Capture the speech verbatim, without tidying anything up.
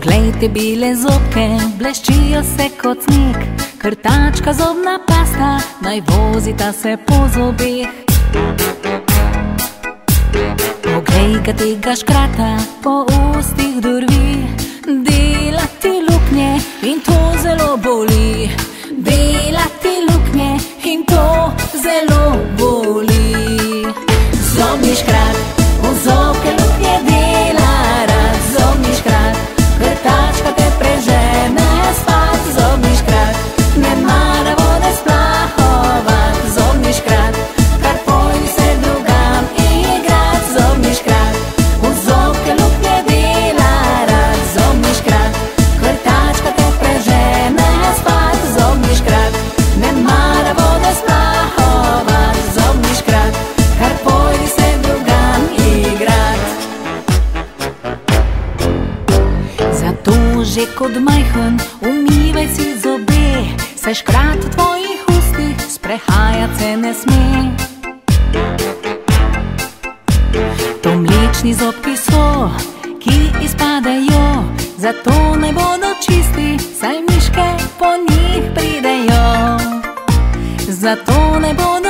Poglej te bile zobke, bleščijo se kot sneg. Krtačka, zobna pasta, naj vozita se po zobeh. Poglej ga tega škrata, po ustih drvi. Dela ti luknje in to zelo boli. Dela ti luknje in to zelo boli. Zobni škrat, v zobke luknje dela rad. Zobni škrat, krtačka te prežene spat. Zobni škrat, ne mara vode splahovat. Zobni škrat, kar pojdi se drugam igrat. Zobni škrat, v zobke luknje dela rad. Zobni škrat, krtačka te prežene spat. Zobni škrat, ne mara vode splahovat. Zobni škrat, kar pojdi se drugam igrat. Zato že kot majhen umivaj si zobe, saj škrat v tvojih ustih sprehajat se ne sme. To mlečni zobki so, ki izpadejo, zato naj bodo čisti, saj miške po njih pridejo. Zato naj bodo